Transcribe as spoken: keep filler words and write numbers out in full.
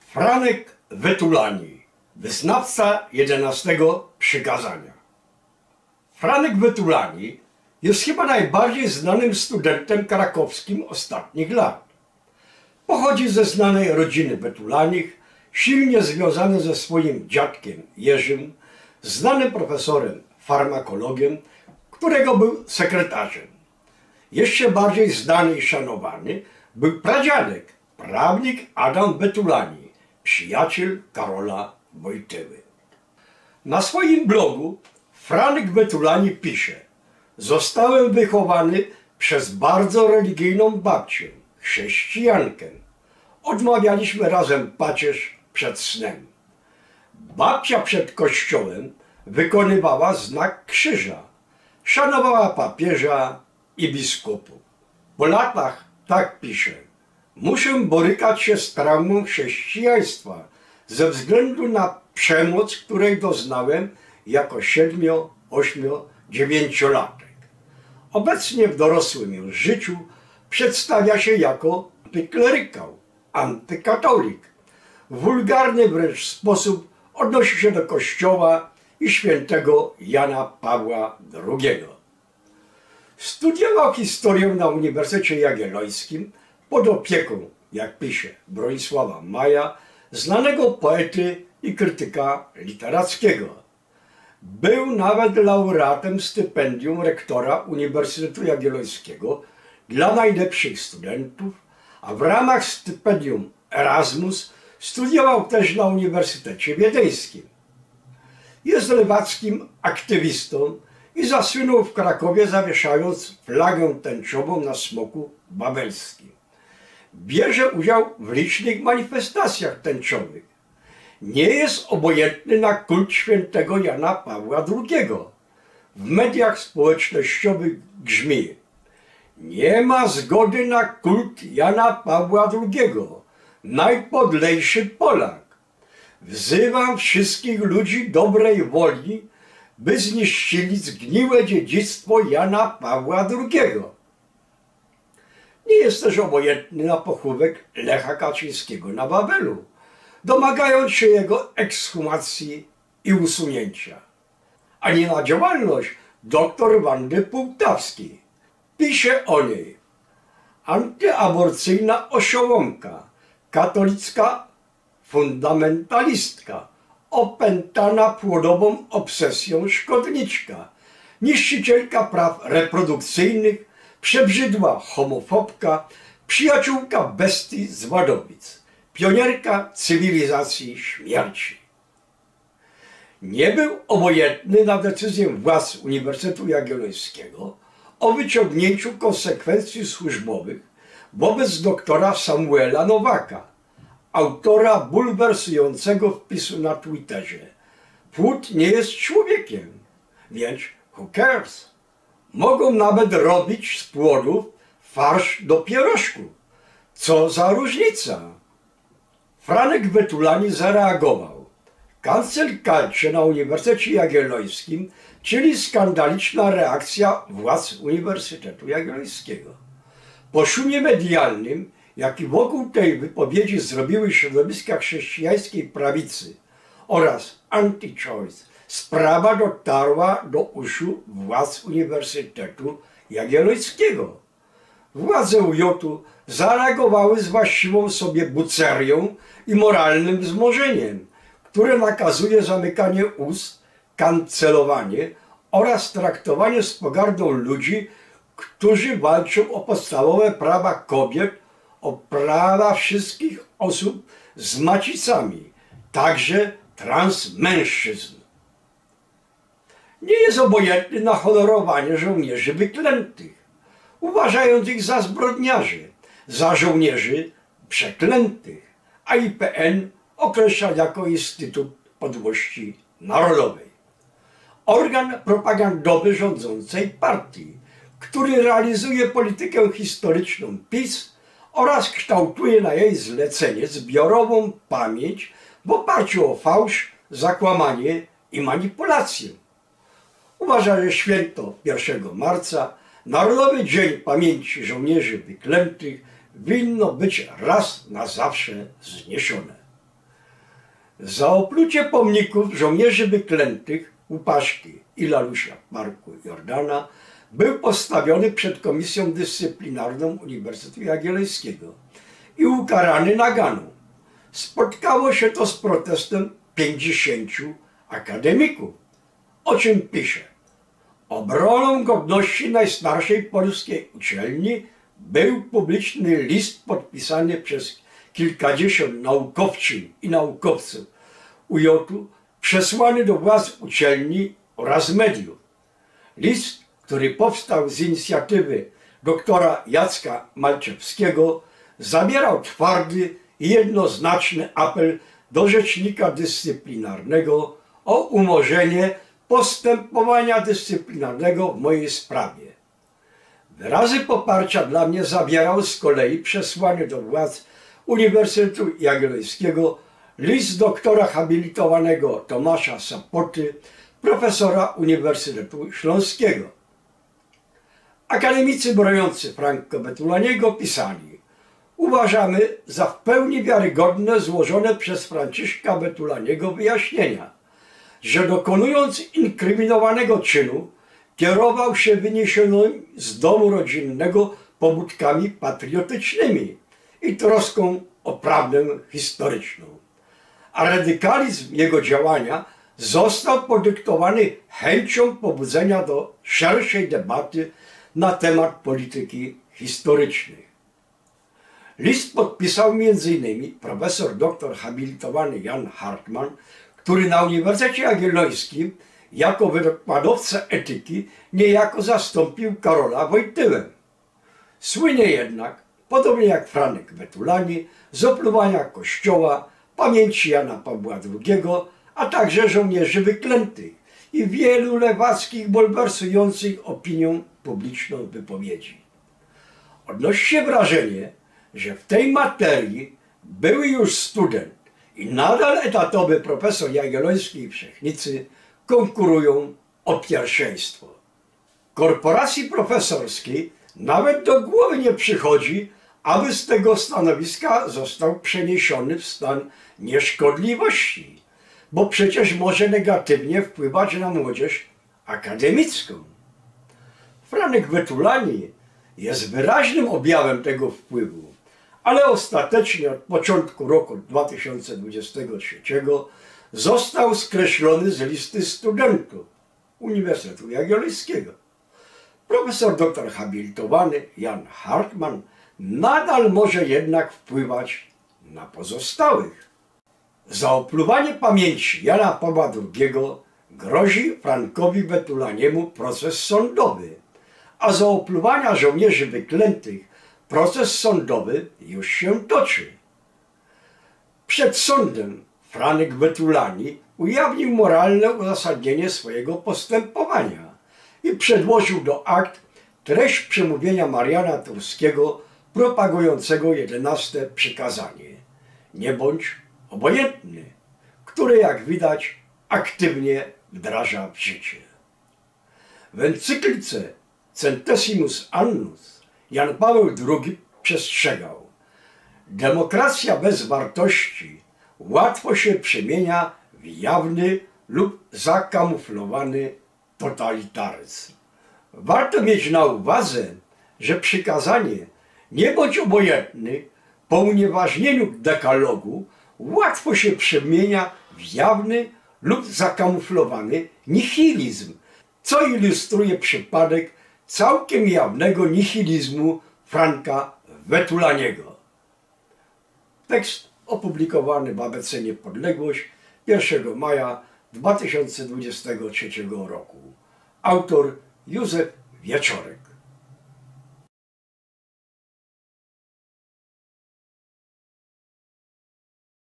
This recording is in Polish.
Franek Wetulani, wyznawca jedenastego przykazania. Franek Wetulani jest chyba najbardziej znanym studentem krakowskim ostatnich lat. Pochodzi ze znanej rodziny Wetulanich, silnie związany ze swoim dziadkiem Jerzym, znanym profesorem farmakologiem, którego był sekretarzem. Jeszcze bardziej znany i szanowany był pradziadek, prawnik Adam Wetulani, przyjaciel Karola Wojtyły. Na swoim blogu Franek Wetulani pisze: zostałem wychowany przez bardzo religijną babcię, chrześcijankę. Odmawialiśmy razem pacierz przed snem. Babcia przed kościołem wykonywała znak krzyża, szanowała papieża i biskupów. Po latach, tak pisze, muszę borykać się z traumą chrześcijaństwa ze względu na przemoc, której doznałem jako siedmio, ośmio, dziewięciolatek. Obecnie w dorosłym już życiu przedstawia się jako antyklerykał, antykatolik. W wulgarny wręcz sposób odnosi się do Kościoła i świętego Jana Pawła drugiego. Studiował historię na Uniwersytecie Jagiellońskim pod opieką, jak pisze, Bronisława Maja, znanego poety i krytyka literackiego. Był nawet laureatem stypendium rektora Uniwersytetu Jagiellońskiego dla najlepszych studentów, a w ramach stypendium Erasmus studiował też na Uniwersytecie Wiedeńskim. Jest lewackim aktywistą i zasłynął w Krakowie, zawieszając flagę tęczową na smoku wawelskim. Bierze udział w licznych manifestacjach tęczowych. Nie jest obojętny na kult świętego Jana Pawła drugiego. W mediach społecznościowych grzmi: nie ma zgody na kult Jana Pawła drugiego, najpodlejszy Polak. Wzywam wszystkich ludzi dobrej woli, by zniszczyli zgniłe dziedzictwo Jana Pawła drugiego. Nie jest też obojętny na pochówek Lecha Kaczyńskiego na Wawelu, domagając się jego ekshumacji i usunięcia. Ani na działalność dr Wandy Pułtawskiej. Pisze o niej: antyaborcyjna osiołomka, katolicka fundamentalistka, opętana płodową obsesją szkodniczka, niszczycielka praw reprodukcyjnych, przebrzydła homofobka, przyjaciółka bestii z Wadowic, pionierka cywilizacji śmierci. Nie był obojętny na decyzję władz Uniwersytetu Jagiellońskiego o wyciągnięciu konsekwencji służbowych wobec doktora Samuela Nowaka, autora bulwersującego wpisu na Twitterze: płód nie jest człowiekiem, więc who cares? Mogą nawet robić z płodów farsz do pierożków. Co za różnica? Franek Wetulani zareagował: cancel culture na Uniwersytecie Jagiellońskim, czyli skandaliczna reakcja władz Uniwersytetu Jagiellońskiego. Po szumie medialnym, jaki wokół tej wypowiedzi zrobiły środowiska chrześcijańskiej prawicy oraz anti-choice, sprawa dotarła do uszu władz Uniwersytetu Jagiellońskiego. Władze U J-u zareagowały z właściwą sobie bucerią i moralnym wzmożeniem, które nakazuje zamykanie ust, kancelowanie oraz traktowanie z pogardą ludzi, którzy walczą o podstawowe prawa kobiet, o prawa wszystkich osób z macicami, także transmężczyzn. Nie jest obojętny na honorowanie żołnierzy wyklętych, uważając ich za zbrodniarzy, za żołnierzy przeklętych, a I P N określa jako Instytut Podłości Narodowej. Organ propagandowy rządzącej partii, który realizuje politykę historyczną PiS oraz kształtuje na jej zlecenie zbiorową pamięć w oparciu o fałsz, zakłamanie i manipulację. Uważa, że święto pierwszego marca, Narodowy Dzień Pamięci Żołnierzy Wyklętych, winno być raz na zawsze zniesione. Za oplucie pomników żołnierzy wyklętych Łupaszki i Lalusia w Parku Jordana był postawiony przed Komisją Dyscyplinarną Uniwersytetu Jagiellońskiego i ukarany naganą. Spotkało się to z protestem pięćdziesięciu akademików. O czym pisze? Obroną godności najstarszej polskiej uczelni był publiczny list podpisany przez kilkadziesiąt naukowczyń i naukowców U J-u, przesłany do władz uczelni oraz mediów. List, który powstał z inicjatywy doktora Jacka Malczewskiego, zawierał twardy i jednoznaczny apel do rzecznika dyscyplinarnego o umorzenie postępowania dyscyplinarnego w mojej sprawie. Wyrazy poparcia dla mnie zawierał z kolei przesłany do władz Uniwersytetu Jagiellońskiego list doktora habilitowanego Tomasza Sapoty, profesora Uniwersytetu Śląskiego. Akademicy broniący Franco Betulaniego pisali: uważamy za w pełni wiarygodne złożone przez Franciszka Betulaniego wyjaśnienia, że dokonując inkryminowanego czynu kierował się wyniesionymi z domu rodzinnego pobudkami patriotycznymi i troską o prawdę historyczną. A radykalizm jego działania został podyktowany chęcią pobudzenia do szerszej debaty na temat polityki historycznej. List podpisał między innymi profesor doktor habilitowany Jan Hartman, który na Uniwersytecie Jagiellońskim jako wykładowca etyki niejako zastąpił Karola Wojtyłę. Słynie jednak, podobnie jak Franek Betulani, z opluwania Kościoła, pamięci Jana Pawła drugiego, a także żołnierzy wyklętych i wielu lewackich, bulwersujących opinią publiczną wypowiedzi. Odnosi się wrażenie, że w tej materii były już student i nadal etatowy profesor Jagiellońskiej Wszechnicy konkurują o pierwszeństwo. Korporacji profesorskiej nawet do głowy nie przychodzi, aby z tego stanowiska został przeniesiony w stan nieszkodliwości, bo przecież może negatywnie wpływać na młodzież akademicką. Franek Betulani jest wyraźnym objawem tego wpływu, ale ostatecznie od początku roku dwa tysiące dwudziestego trzeciego został skreślony z listy studentów Uniwersytetu Jagiellońskiego. Profesor doktor habilitowany Jan Hartman nadal może jednak wpływać na pozostałych. Za opluwanie pamięci Jana Pawła drugiego grozi Frankowi Betulaniemu proces sądowy, a za opluwania żołnierzy wyklętych proces sądowy już się toczy. Przed sądem Franek Betulani ujawnił moralne uzasadnienie swojego postępowania i przedłożył do akt treść przemówienia Mariana Turskiego propagującego jedenaste przykazanie: nie bądź obojętny, które jak widać aktywnie wdraża w życie. W encyklice Centesimus Annus Jan Paweł drugi przestrzegał: demokracja bez wartości łatwo się przemienia w jawny lub zakamuflowany totalitaryzm. Warto mieć na uwadze, że przykazanie nie bądź obojętny po unieważnieniu dekalogu łatwo się przemienia w jawny lub zakamuflowany nihilizm, co ilustruje przypadek całkiem jawnego nihilizmu Franka Betulaniego. Tekst opublikowany w A B C Niepodległość pierwszego maja dwa tysiące dwudziestego trzeciego roku. Autor Józef Wieczorek.